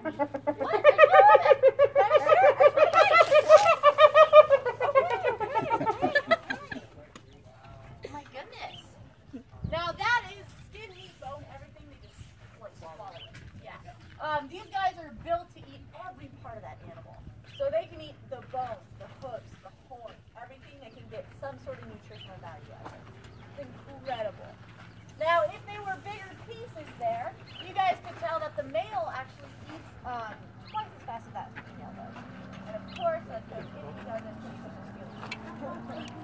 My goodness. Now that is skin, meat, bone, everything. They just like swallow it. Yeah. These guys are built to eat every part of that animal. So they can eat the bones, the hooves, the horns, everything. They can get some sort of nutritional value out of it. It's incredible. Now, if they were bigger pieces there, you guys could tell that the male actually eats twice as fast as that female does. And of course, if he doesn't, he doesn't feel